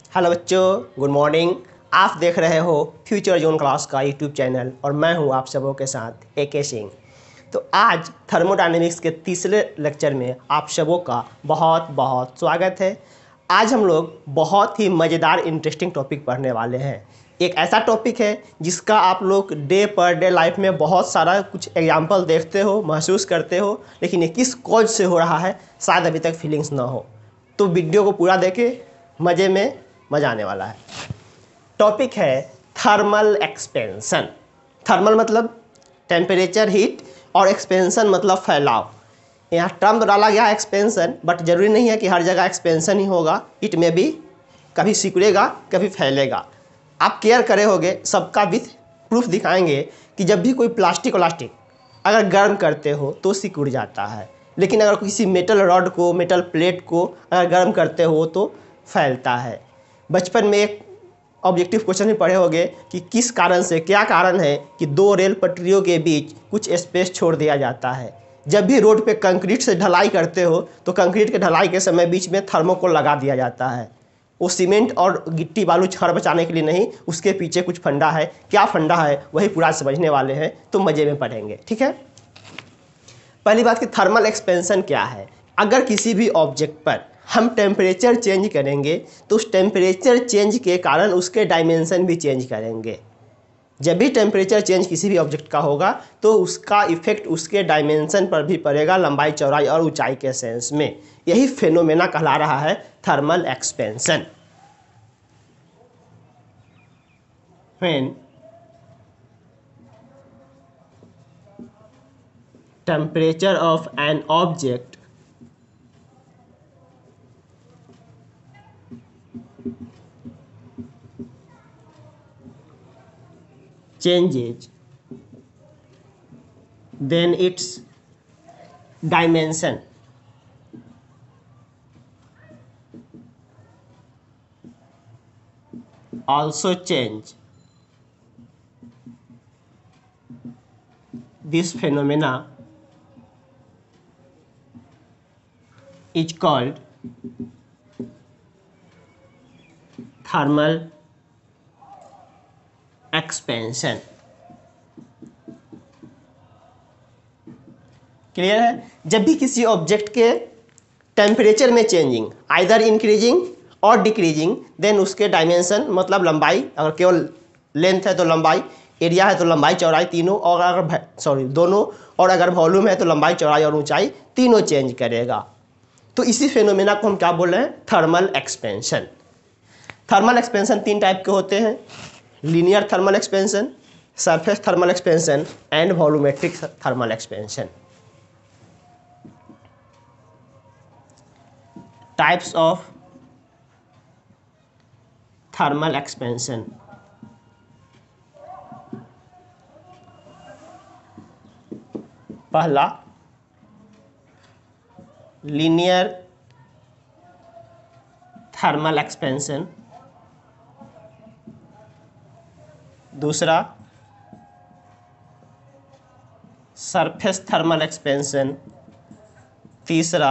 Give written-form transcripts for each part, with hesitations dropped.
Hello बच्चों, good morning. आप देख रहे हो फ्यूचर जोन क्लास का यूट्यूब चैनल और मैं हूं आप सबों के साथ AK सिंह। तो आज थर्मोडायनेमिक्स के तीसरे लेक्चर में आप सबों का बहुत बहुत स्वागत है। आज हम लोग बहुत ही मज़ेदार इंटरेस्टिंग टॉपिक पढ़ने वाले हैं। एक ऐसा टॉपिक है जिसका आप लोग डे पर डे लाइफ में बहुत सारा कुछ एग्जाम्पल देखते हो, महसूस करते हो, लेकिन ये किस कॉज से हो रहा है शायद अभी तक फीलिंग्स ना हो। तो वीडियो को पूरा देखें, मज़े में मज़ा आने वाला है। टॉपिक है थर्मल एक्सपेंशन। थर्मल मतलब टेम्परेचर, हीट, और एक्सपेंशन मतलब फैलाव। यहाँ टर्म तो डाला गया है एक्सपेंशन, बट जरूरी नहीं है कि हर जगह एक्सपेंशन ही होगा। इट में भी कभी सिकुड़ेगा, कभी फैलेगा। आप केयर करे होगे, सबका विथ प्रूफ दिखाएंगे कि जब भी कोई प्लास्टिक अगर गर्म करते हो तो सिकुड़ जाता है, लेकिन अगर किसी मेटल रॉड को, मेटल प्लेट को अगर गर्म करते हो तो फैलता है। बचपन में एक ऑब्जेक्टिव क्वेश्चन भी पढ़े होंगे कि किस कारण से, क्या कारण है कि दो रेल पटरियों के बीच कुछ स्पेस छोड़ दिया जाता है। जब भी रोड पे कंक्रीट से ढलाई करते हो तो कंक्रीट के ढलाई के समय बीच में थर्मोकोल लगा दिया जाता है। वो सीमेंट और गिट्टी बालू छड़ बचाने के लिए नहीं, उसके पीछे कुछ फंडा है। क्या फंडा है वही पूरा समझने वाले हैं, तो मज़े में पढ़ेंगे। ठीक है, पहली बात कि थर्मल एक्सपेंशन क्या है। अगर किसी भी ऑब्जेक्ट पर हम टेम्परेचर चेंज करेंगे तो उस टेम्परेचर चेंज के कारण उसके डायमेंशन भी चेंज करेंगे। जब भी टेम्परेचर चेंज किसी भी ऑब्जेक्ट का होगा तो उसका इफेक्ट उसके डायमेंशन पर भी पड़ेगा, लंबाई, चौड़ाई और ऊंचाई के सेंस में। यही फेनोमेना कहला रहा है thermal expansion. When temperature of an object changes, then its dimension also change. This phenomena is called thermal expansion. Clear है। जब भी किसी ऑब्जेक्ट के टेम्परेचर में चेंजिंग आइदर इंक्रीजिंग और डिक्रीजिंग, देन उसके डायमेंशन मतलब लंबाई, अगर केवल लेंथ है तो लंबाई, एरिया है तो लंबाई चौड़ाई तीनों, और अगर दोनों, और अगर वॉल्यूम है तो लंबाई चौड़ाई और ऊंचाई तीनों चेंज करेगा। तो इसी फेनोमेना को हम क्या बोल रहे हैं, थर्मल एक्सपेंशन। थर्मल एक्सपेंशन तीन टाइप के होते हैं: linear thermal expansion, surface thermal expansion and volumetric thermal expansion. Types of thermal expansion. पहला लीनियर थर्मल एक्सपेंशन, दूसरा सरफेस थर्मल एक्सपेंशन, तीसरा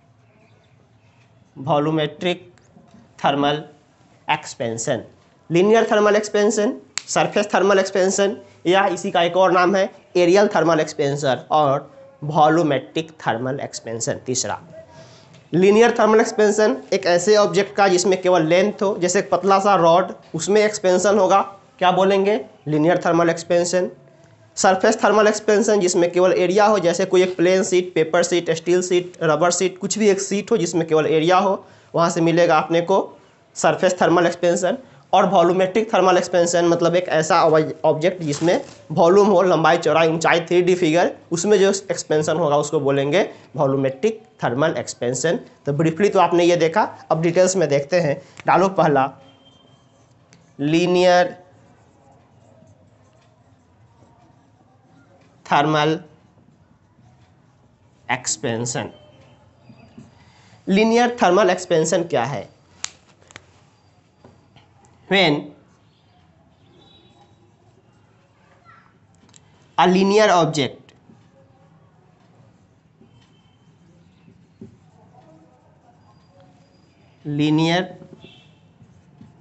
volumetric thermal expansion. Linear thermal expansion, surface thermal expansion, या इसी का एक और नाम है एरियल थर्मल एक्सपेंशन, और वॉल्यूमेट्रिक थर्मल एक्सपेंशन तीसरा। लीनियर थर्मल एक्सपेंशन एक ऐसे ऑब्जेक्ट का जिसमें केवल लेंथ हो, जैसे एक पतला सा रॉड, उसमें एक्सपेंशन होगा, क्या बोलेंगे, linear thermal expansion. Surface thermal expansion जिसमें केवल एरिया हो, जैसे कोई एक plane sheet, paper sheet, steel sheet, rubber sheet, कुछ भी एक शीट हो जिसमें केवल एरिया हो, वहाँ से मिलेगा अपने को सरफेस थर्मल एक्सपेंशन। और वॉल्यूमेट्रिक थर्मल एक्सपेंशन मतलब एक ऐसा ऑब्जेक्ट जिसमें वॉल्यूम हो, लंबाई चौड़ाई ऊंचाई 3D फिगर, उसमें जो एक्सपेंशन होगा उसको बोलेंगे वॉल्यूमेट्रिक थर्मल एक्सपेंशन। तो ब्रीफली तो आपने ये देखा, अब डिटेल्स में देखते हैं। डालो पहला linear thermal expansion. Linear thermal expansion क्या है? When a linear object linear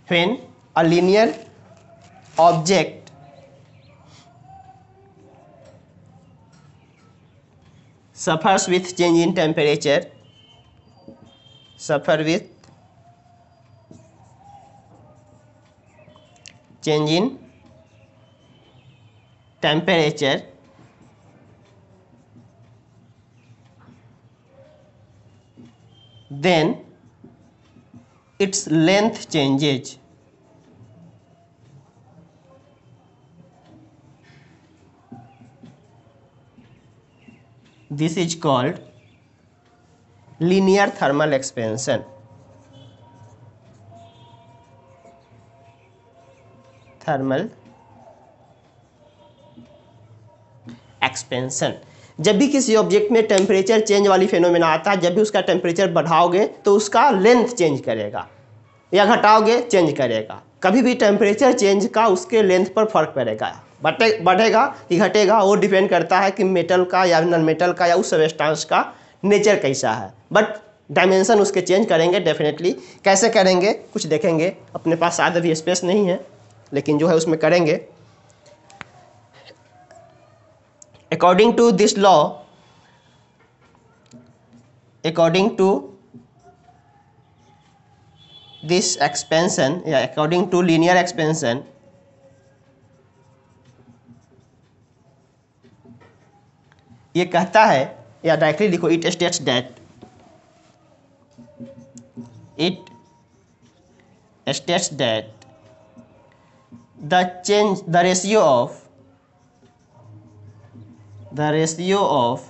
when a linear object suffers with change in temperature, suffer with change in temperature, then its length changes. This is called linear thermal expansion. Thermal expansion. जब भी किसी object में temperature change वाली phenomena आता है, जब भी उसका टेम्परेचर बढ़ाओगे तो उसका लेंथ चेंज करेगा, या घटाओगे चेंज करेगा। कभी भी टेम्परेचर चेंज का उसके लेंथ पर फर्क पड़ेगा, बढ़ेगा कि घटेगा, वो डिपेंड करता है कि मेटल का या नॉन मेटल का या उस सब्सटेंस का नेचर कैसा है। बट डायमेंशन उसके चेंज करेंगे डेफिनेटली। कैसे करेंगे कुछ देखेंगे, अपने पास शायद अभी स्पेस नहीं है, लेकिन जो है उसमें करेंगे। According to this law, according to this expansion या अकॉर्डिंग टू लीनियर एक्सपेंशन, ये कहता है, या डायरेक्टली लिखो, it states that, it states that the change, the ratio of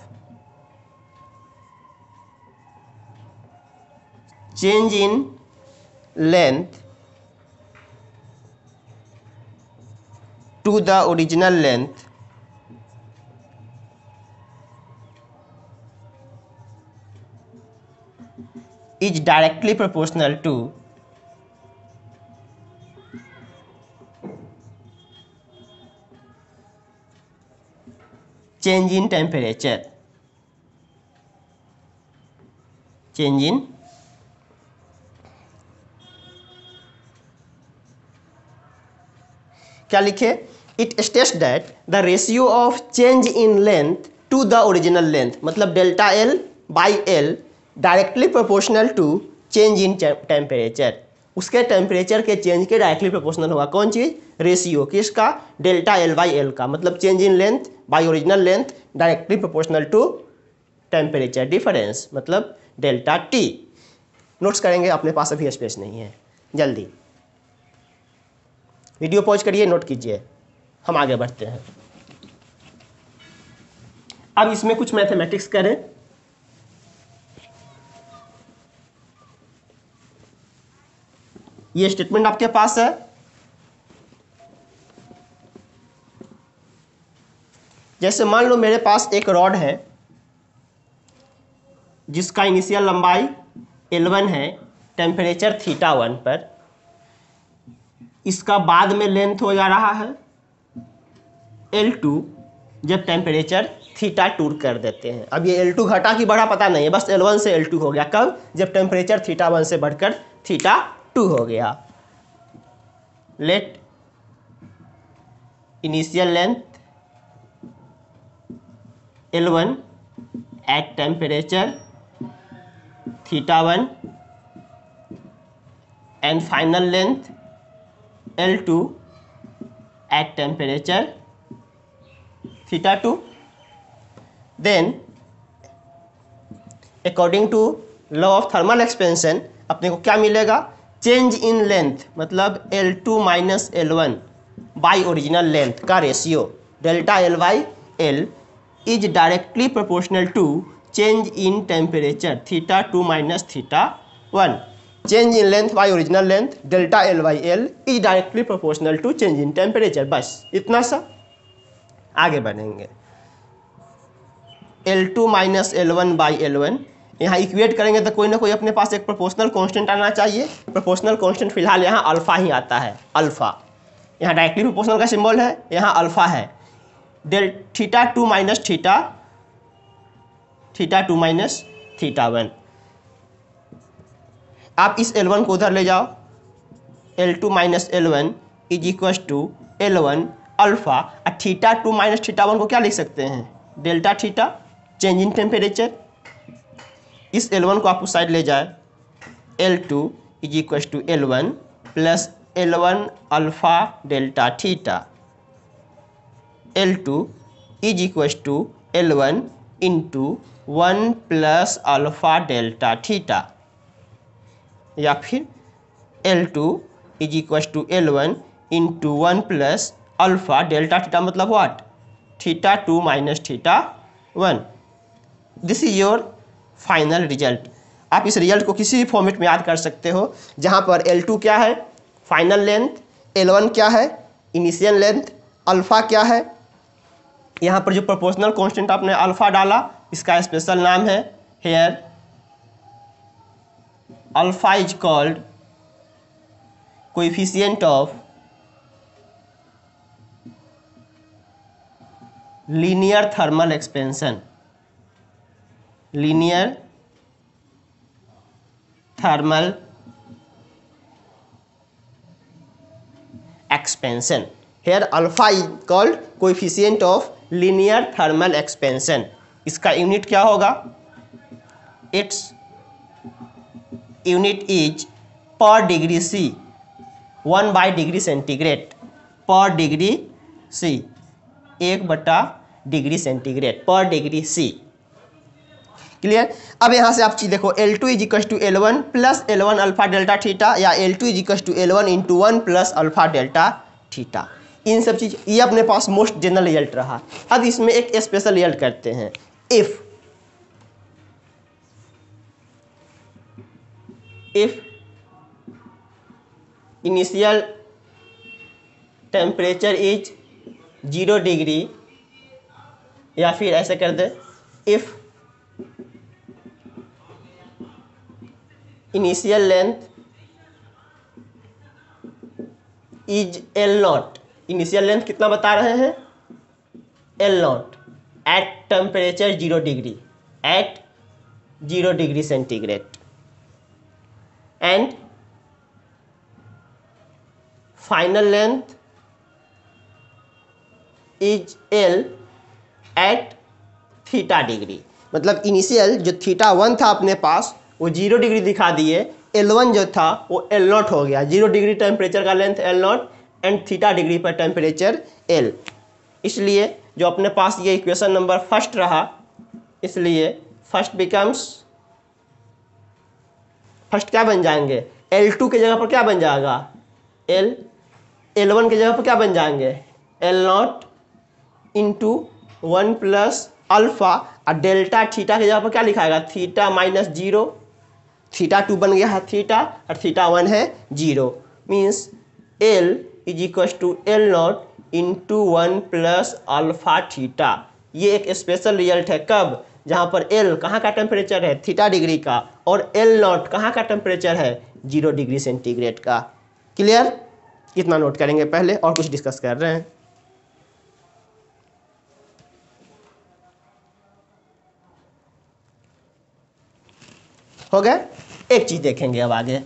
change in length to the original length is directly proportional to change in temperature. Change in क्या लिखे? It states that the ratio of change in length to the original length, मतलब delta L by L directly proportional to change in temperature, उसके temperature के change के directly proportional होगा। कौन चीज़? Ratio किसका? डेल्टा L by L का, मतलब change in length by original length directly proportional to temperature difference, मतलब डेल्टा T। नोट्स करेंगे, अपने पास अभी स्पेस नहीं है, जल्दी वीडियो पॉज करिए, नोट कीजिए, हम आगे बढ़ते हैं। अब इसमें कुछ मैथमेटिक्स करें। ये स्टेटमेंट आपके पास है, जैसे मान लो मेरे पास एक रॉड है जिसका इनिशियल लंबाई L1 है, टेम्परेचर θ1 पर, इसका बाद में लेंथ हो जा रहा है L2 जब टेम्परेचर θ2 कर देते हैं। अब ये L2 घटा कि बढ़ा पता नहीं है, बस L1 से L2 हो गया। कब? जब टेम्परेचर θ1 से बढ़कर θ2 हो गया। Let initial length L1 at temperature θ1 and final length L2 at temperature θ2, then according to law of thermal expansion अपने को क्या मिलेगा? चेंज इन लेंथ, मतलब L2 minus L1 by original length का ratio delta L by L is directly proportional to change in temperature θ2 minus θ1। Change in length by original length delta L by L is directly proportional to change in temperature. बस इतना सा, आगे बढ़ेंगे। L2 minus L1 by L1 यहाँ equate करेंगे तो कोई ना कोई अपने पास एक प्रोपोर्शनल कांस्टेंट आना चाहिए। प्रोपोर्शनल कांस्टेंट फिलहाल यहाँ अल्फा ही आता है, अल्फा यहाँ डायरेक्टली प्रोपोर्शनल का सिंबल है, यहाँ अल्फा है। Del θ2 minus θ2 minus θ1। आप इस L1 को उधर ले जाओ, L2 minus L1 is equal to L1 alpha. Theta 2 minus theta 1 को क्या लिख सकते हैं, delta theta, change in temperature. इस L1 को आप उस साइड ले जाए, L2 is equal to L1 plus L1 alpha delta theta, L2 is equal to L1 into 1 plus alpha delta theta, या फिर L2 is equal to L1 into 1 plus alpha delta theta, मतलब what, theta 2 minus theta 1। This is your final result. आप इस result को किसी भी format में याद कर सकते हो, जहाँ पर L2 क्या है, फाइनल लेंथ, L1 क्या है, इनिशियल लेंथ, अल्फा क्या है, यहाँ पर जो प्रोपोर्शनल कांस्टेंट आपने अल्फा डाला इसका स्पेशल नाम है here alpha is called coefficient of linear thermal expansion, linear thermal expansion. Here alpha is called coefficient of linear thermal expansion. इसका यूनिट क्या होगा, it's unit is per degree C, 1 by degree centigrade, per degree C, 1/डिग्री centigrade per degree C. Clear. अब यहाँ से आप चीज देखो, L2 is equal to L1 plus L1 alpha delta theta, या L2 is equal to L1 into 1 plus alpha delta theta. इन सब चीज, ये अपने पास मोस्ट जनरल रिजल्ट रहा। अब इसमें एक स्पेशल रिजल्ट करते हैं। If initial temperature is 0 degree, या फिर ऐसे कर दे, if initial length is L0, initial length कितना बता रहे हैं, L0 at temperature 0 degree, at 0 degree centigrade, and final length is L at theta degree. मतलब इनिशियल जो थीटा 1 था अपने पास वो 0 डिग्री दिखा दिए, L1 जो था वो L0 हो गया, 0 डिग्री टेम्परेचर का length L0 and theta degree पर टेम्परेचर L। इसलिए जो अपने पास ये इक्वेशन नंबर फर्स्ट रहा, इसलिए फर्स्ट बिकम्स, फर्स्ट क्या बन जाएंगे, L2 के जगह पर क्या बन जाएगा, L1 के जगह पर क्या बन जाएंगे, L0 इंटू 1 प्लस अल्फा, और डेल्टा थीटा के जगह पर क्या लिखाएगा, थीटा माइनस 0, थीटा 2 बन गया है थीटा, और थीटा 1 है 0, means L is equal to L0 into 1 plus alpha theta. ये एक स्पेशल रिजल्ट है, कब, जहाँ पर L कहाँ का टेम्परेचर है, थीटा डिग्री का, और L0 कहाँ का टेम्परेचर है, 0 डिग्री सेंटीग्रेड का। क्लियर। कितना नोट करेंगे पहले, और कुछ डिस्कस कर रहे हैं। हो गए। एक चीज देखेंगे अब आगे,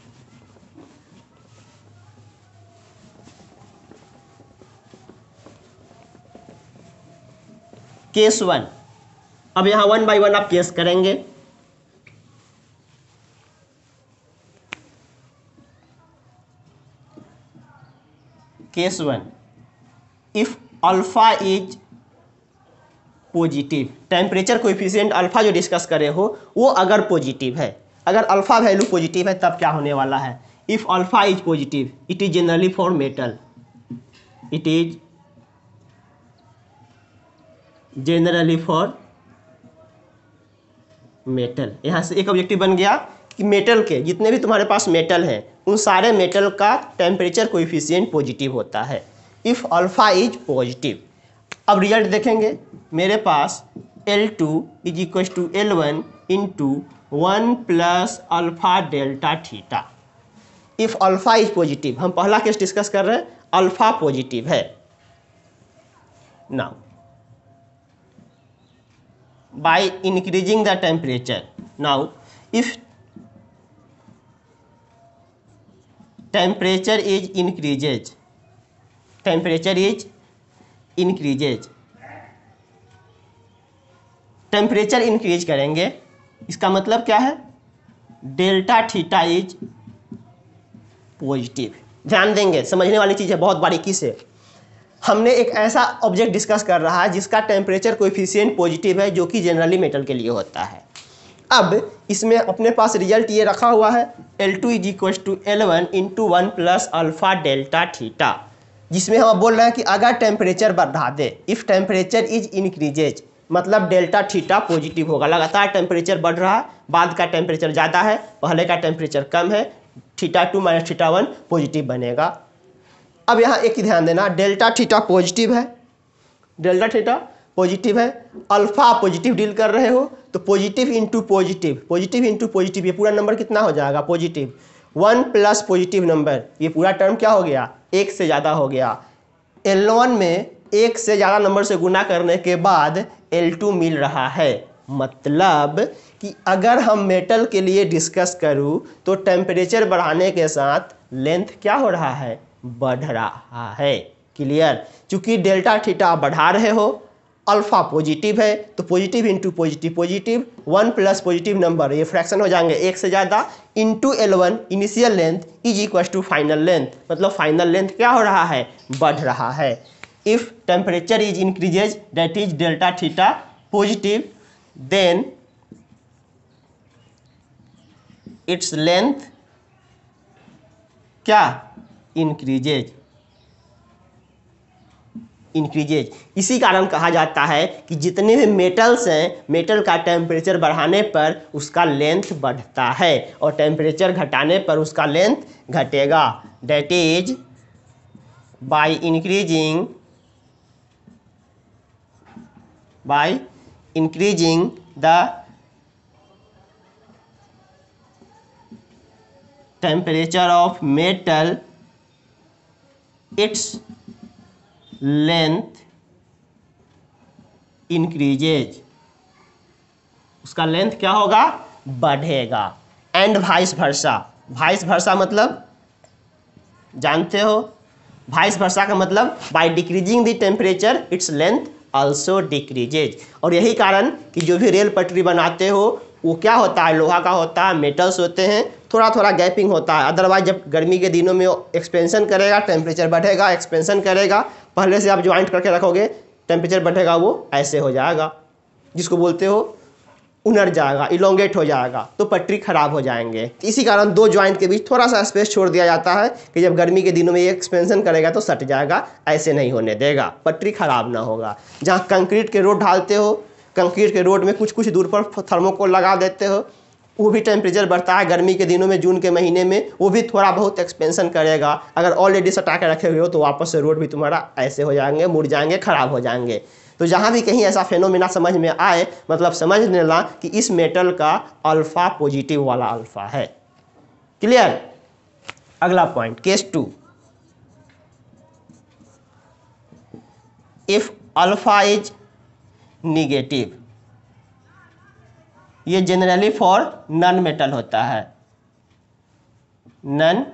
केस 1। अब यहां 1 बाई 1 आप केस करेंगे। Case 1, if alpha is positive, temperature coefficient alpha जो डिस्कस करे हो वो अगर पॉजिटिव है, अगर अल्फा वैल्यू पॉजिटिव है तब क्या होने वाला है, if alpha is positive it is generally for metal, it is generally for metal. यहां से एक ऑब्जेक्टिव बन गया कि मेटल के जितने भी तुम्हारे पास मेटल हैं उन सारे मेटल का टेम्परेचर कोएफिशिएंट पॉजिटिव होता है, इफ अल्फा इज पॉजिटिव। अब रिजल्ट देखेंगे, मेरे पास L2 is equal to L1 into 1 plus alpha delta theta. If alpha is positive, हम पहला केस डिस्कस कर रहे हैं, अल्फा पॉजिटिव है। Now by increasing the temperature, now if temperature is increases, temperature is increases, temperature increase करेंगे, इसका मतलब क्या है, डेल्टा थीटा इज पॉजिटिव। ध्यान देंगे, समझने वाली चीज़ है, बहुत बारीकी से। हमने एक ऐसा ऑब्जेक्ट डिस्कस कर रहा है जिसका टेम्परेचर कोएफिशिएंट पॉजिटिव है, जो कि जनरली मेटल के लिए होता है। अब इसमें अपने पास रिजल्ट ये रखा हुआ है, L2 is equal to L1 into 1 plus alpha delta theta, जिसमें हम बोल रहे हैं कि अगर टेम्परेचर बढ़ा दे, इफ़ टेम्परेचर इज इंक्रीजेज, मतलब डेल्टा थीटा पॉजिटिव होगा। लगातार टेम्परेचर बढ़ रहा है, बाद का टेम्परेचर ज़्यादा है, पहले का टेम्परेचर कम है, θ2 माइनस θ1 पॉजिटिव बनेगा। अब यहाँ एक ही ध्यान देना, डेल्टा थीटा पॉजिटिव है, डेल्टा थीटा पॉजिटिव है, अल्फा पॉजिटिव डील कर रहे हो, तो positive into positive, positive into positive, ये पूरा नंबर कितना हो जाएगा, पॉजिटिव। 1 प्लस पॉजिटिव नंबर, ये पूरा टर्म क्या हो गया, एक से ज़्यादा हो गया। L1 में एक से ज़्यादा नंबर से गुना करने के बाद L2 मिल रहा है। मतलब कि अगर हम मेटल के लिए डिस्कस करूं तो टेम्परेचर बढ़ाने के साथ लेंथ क्या हो रहा है, बढ़ रहा है। क्लियर, चूंकि डेल्टा थीटा बढ़ा रहे हो, अल्फा पॉजिटिव है, तो positive into positive positive, 1 plus positive number, ये फ्रैक्शन हो जाएंगे एक से ज़्यादा, into L1 initial length is equal to final length, मतलब फाइनल लेंथ क्या हो रहा है, बढ़ रहा है। If temperature is increases that is delta theta positive, then its length क्या, इंक्रीजेज, इंक्रीजेज। इसी कारण कहा जाता है कि जितने भी मेटल्स हैं, मेटल का टेम्परेचर बढ़ाने पर उसका लेंथ बढ़ता है और टेम्परेचर घटाने पर उसका लेंथ घटेगा। That is by increasing the temperature of metal, its length increases, उसका लेंथ क्या होगा, बढ़ेगा। And vice versa, vice versa मतलब जानते हो, वाइस वर्सा का मतलब by decreasing the temperature its length also decreases. और यही कारण कि जो भी रेल पटरी बनाते हो वो क्या होता है, लोहा का होता है, मेटल्स होते हैं, थोड़ा थोड़ा गैपिंग होता है। अदरवाइज जब गर्मी के दिनों में एक्सपेंशन करेगा, टेम्परेचर बढ़ेगा, एक्सपेंशन करेगा, पहले से आप ज्वाइंट करके रखोगे, टेम्परेचर बढ़ेगा, वो ऐसे हो जाएगा, जिसको बोलते हो उनर जाएगा, इलोंगेट हो जाएगा, तो पटरी खराब हो जाएंगे। इसी कारण दो ज्वाइंट के बीच थोड़ा सा स्पेस छोड़ दिया जाता है कि जब गर्मी के दिनों में ये एक्सपेंशन करेगा तो सट जाएगा, ऐसे नहीं होने देगा, पटरी खराब ना होगा। जहाँ कंक्रीट के रोड ढालते हो, कंक्रीट के रोड में कुछ कुछ दूर पर थर्मोकोल लगा देते हो, वो भी टेम्परेचर बढ़ता है गर्मी के दिनों में, जून के महीने में, वो भी थोड़ा बहुत एक्सपेंशन करेगा। अगर ऑलरेडी सटा के रखे हुए हो तो वापस से रोड भी तुम्हारा ऐसे हो जाएंगे, मुड़ जाएंगे, खराब हो जाएंगे। तो जहाँ भी कहीं ऐसा फेनोमेना समझ में आए, मतलब समझ लेना कि इस मेटल का अल्फा पॉजिटिव वाला अल्फा है। क्लियर। अगला point, case 2, if alpha is negative, ये जनरली फॉर नॉन मेटल होता है, नॉन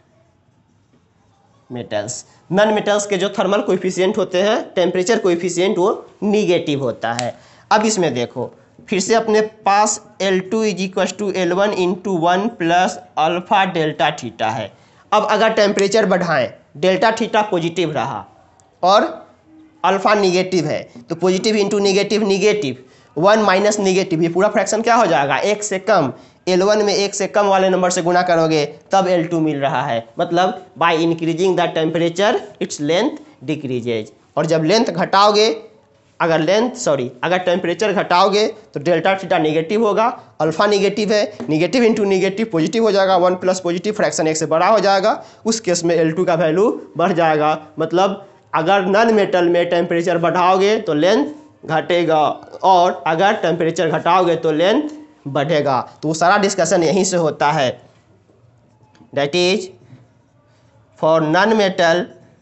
मेटल्स। नॉन मेटल्स के जो थर्मल कोएफिशिएंट होते हैं, टेम्परेचर कोएफिशिएंट, वो निगेटिव होता है। अब इसमें देखो, फिर से अपने पास L2 is equal to L1 into 1 plus alpha delta theta है। अब अगर टेम्परेचर बढ़ाएं, डेल्टा थीटा पॉजिटिव रहा और अल्फा निगेटिव है, तो positive into negative negative, 1 minus negative, ये पूरा फ्रैक्शन क्या हो जाएगा, एक से कम। L1 में एक से कम वाले नंबर से गुना करोगे तब L2 मिल रहा है। मतलब by increasing the temperature its length decreases. और जब लेंथ घटाओगे, अगर टेम्परेचर घटाओगे तो डेल्टा थीटा निगेटिव होगा, अल्फा निगेटिव है, निगेटिव इंटू निगेटिव पॉजिटिव हो जाएगा, 1 प्लस पॉजिटिव, फ्रैक्शन एक से बड़ा हो जाएगा, उस केस में L2 का वैल्यू बढ़ जाएगा। मतलब अगर नॉन मेटल में टेम्परेचर बढ़ाओगे तो लेंथ घटेगा और अगर टेम्परेचर घटाओगे तो लेंथ बढ़ेगा। तो सारा डिस्कशन यहीं से होता है। That is for non metal,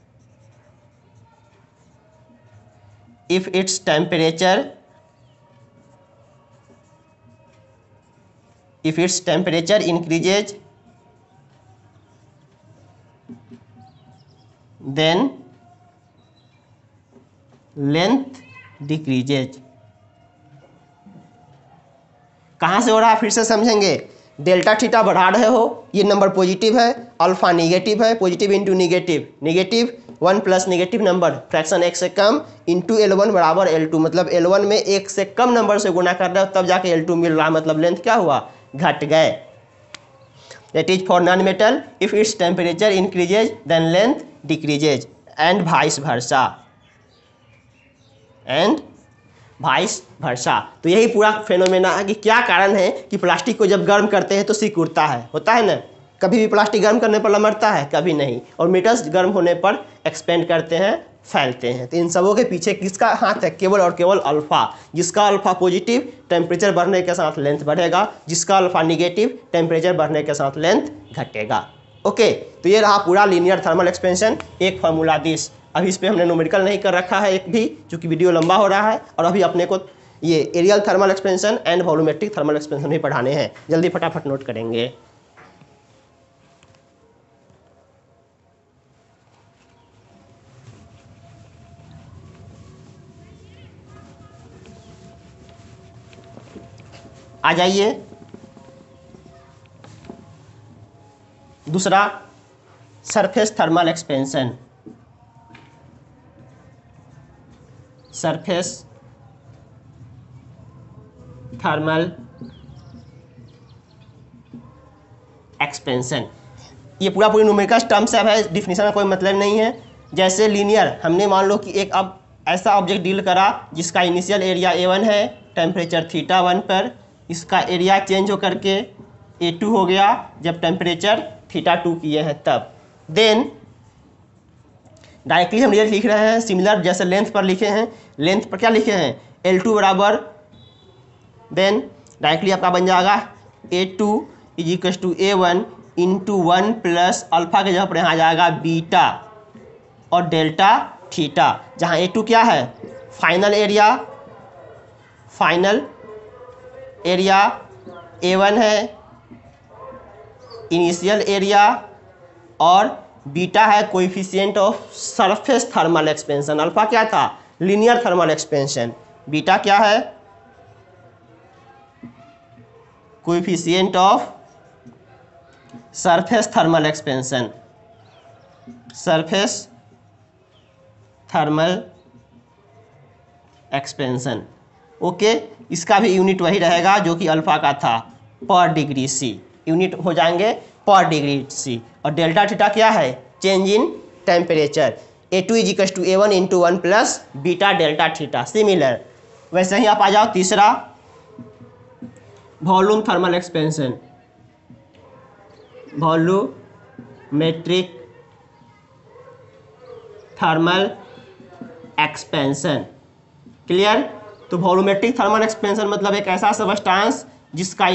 if its temperature increases then length decreases. कहाँ से हो रहा है फिर से समझेंगे। डेल्टा थीटा बढ़ा रहे हो, ये नंबर पॉजिटिव है, अल्फा निगेटिव है, positive into negative, negative 1 plus negative number fraction एक से कम इंटू L1 बराबर L2, मतलब L1 में एक से कम नंबर से गुना कर रहे हो तब जाके L2 मिल रहा है, मतलब लेंथ क्या हुआ, घट गए। That is for non metal, if its temperature increases then length decreases and vice versa, and vice versa. तो यही पूरा फेनोमेना है कि क्या कारण है कि प्लास्टिक को जब गर्म करते हैं तो सिकुड़ता है, होता है ना। कभी भी प्लास्टिक गर्म करने पर लमड़ता है, कभी नहीं। और मेटल्स गर्म होने पर एक्सपेंड करते हैं, फैलते हैं। तो इन सबों के पीछे किसका हाथ है, केवल और केवल अल्फा। जिसका अल्फा पॉजिटिव, टेम्परेचर बढ़ने के साथ लेंथ बढ़ेगा, जिसका अल्फा निगेटिव, टेम्परेचर बढ़ने के साथ लेंथ घटेगा। ओके, तो ये रहा पूरा लीनियर थर्मल एक्सपेंशन, एक फार्मूला दिस। अभी इस पर हमने न्यूमेरिकल नहीं कर रखा है एक भी, क्योंकि वीडियो लंबा हो रहा है, और अभी अपने को ये areal thermal expansion and volumetric thermal expansion भी पढ़ाने हैं। जल्दी फटाफट नोट करेंगे। आ जाइए, दूसरा surface thermal expansion. Surface thermal expansion, ये पूरा पूरी न्यूमेरिकल टर्म्स है, डिफिनीशन का कोई मतलब नहीं है। जैसे लीनियर, हमने मान लो कि एक अब ऐसा ऑब्जेक्ट डील करा जिसका इनिशियल एरिया A1 है, टेम्परेचर θ1 पर, इसका एरिया चेंज होकर के A2 हो गया जब टेम्परेचर θ2 किए हैं तब। देन डायरेक्टली हम रिजल्ट लिख रहे हैं सिमिलर, जैसे लेंथ पर लिखे हैं, लेंथ पर क्या लिखे हैं, L2 बराबर, देन डायरेक्टली आपका बन जाएगा A2 is equal to A1 into 1 plus alpha के जगह पर यहाँ आ जाएगा बीटा और डेल्टा थीटा, जहाँ A2 क्या है, फाइनल एरिया A1 है, इनिशियल एरिया, और बीटा है coefficient of surface thermal expansion. Alpha क्या था, लीनियर थर्मल एक्सपेंशन, बीटा क्या है, coefficient of surface thermal expansion, surface thermal expansion. Okay, इसका भी यूनिट वही रहेगा जो कि अल्फा का था, पर डिग्री सी, यूनिट हो जाएंगे पर डिग्री सी। और डेल्टा थीटा क्या है, change in temperature, A2 is equal to A1 into 1 plus beta delta theta, similar. वैसे ही आप आ जाओ तीसरा, volume thermal expansion, volumetric thermal expansion. Clear. तो वॉल्यूमेट्रिक थर्मल एक्सपेंशन मतलब एक ऐसा सबस्टांस जिसका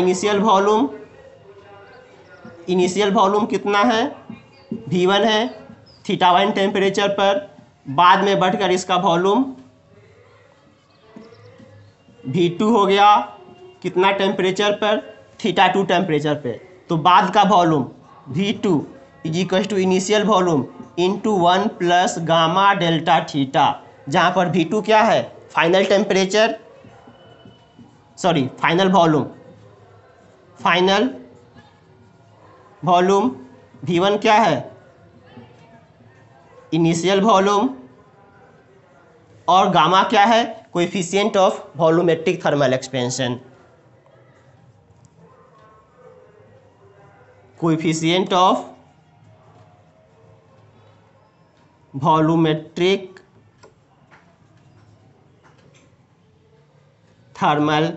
इनिशियल वॉल्यूम कितना है, V1 है, θ1 टेम्परेचर पर, बाद में बढ़कर इसका वॉल्यूम V2 हो गया, कितना टेम्परेचर पर, θ2 टेम्परेचर पे। तो बाद का volume V2 is equal to initial volume into 1 plus gamma delta theta, जहाँ पर V2 क्या है, final temperature, sorry final volume, V1 क्या है, इनिशियल वॉल्यूम, और गामा क्या है, coefficient of volumetric thermal expansion, coefficient of volumetric thermal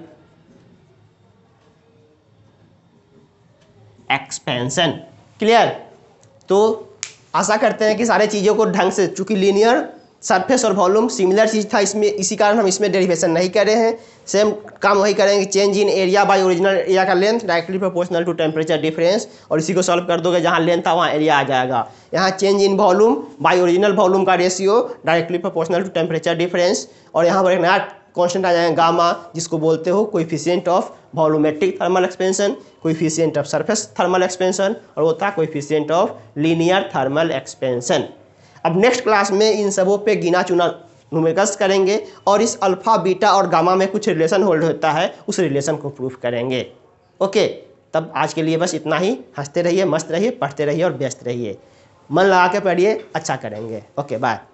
expansion. Clear. तो आशा करते हैं कि सारे चीज़ों को ढंग से, चूंकि लीनियर सरफेस और वॉल्यूम सिमिलर चीज़ था, इसमें इसी कारण हम इसमें डेरिवेशन नहीं कर रहे हैं। सेम काम वही करेंगे, change in area by original area का length directly proportional to temperature difference, और इसी को सॉल्व कर दोगे, जहाँ लेंथ था वहाँ एरिया आ जाएगा। यहाँ change in volume by original volume का ratio directly proportional to temperature difference, और यहाँ पर एक नया कॉन्स्टेंट आ जाएगा गामा, जिसको बोलते हो coefficient of volumetric thermal expansion, coefficient of surface thermal expansion, और होता है coefficient of linear thermal expansion. अब नेक्स्ट क्लास में इन सबों पे गिना चुना न्यूमेरिकल्स करेंगे और इस अल्फ़ा बीटा और गामा में कुछ रिलेशन होल्ड होता है, उस रिलेशन को प्रूफ करेंगे। ओके, तब आज के लिए बस इतना ही। हंसते रहिए, मस्त रहिए, पढ़ते रहिए और व्यस्त रहिए। मन लगा के पढ़िए, अच्छा करेंगे। Okay, bye.